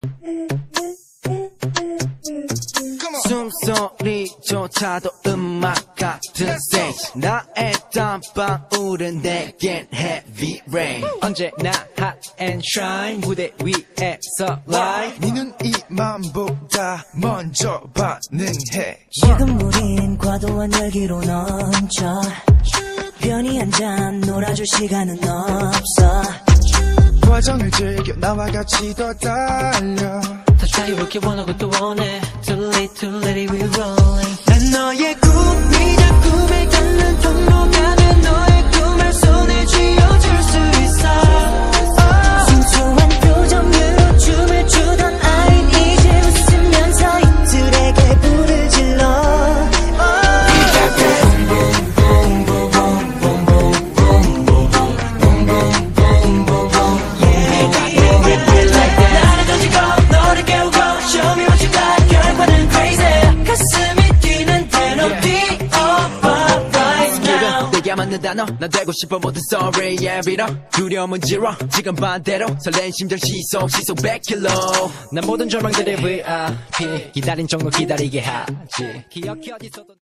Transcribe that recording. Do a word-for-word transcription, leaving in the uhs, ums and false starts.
숨소리조차도 음악 같은 stage 나의 땀방울은 내겐 heavy rain 언제나 hot and shine 무대 위에서 live 니는 이 맘보다 먼저 반응해 지금 우린 과도한 열기로 넘쳐 편히 앉아 놀아줄 시간은 없어 과정을 즐겨 나와 같이 더 달려 더 자유롭게 원하고 또 원해 Too late too late we rolling 난 너의 꿈이자 꿈에 닿는 통로 가면 너의 꿈을 손에 쥐어줄 수 있어 순수한 표정으로 춤을 추던 아인 이제 웃으면서 이들에게 불을 질러 맞는 단어 난 되고 싶어 모든 sorry yeah 빌어 두려움은 zero 지금 반대로 설레는 심장 시속 시속 백 킬로미터 난 모든 절망들의 브이아이피 기다린 종로 기다리게 하지 기억해 어디서도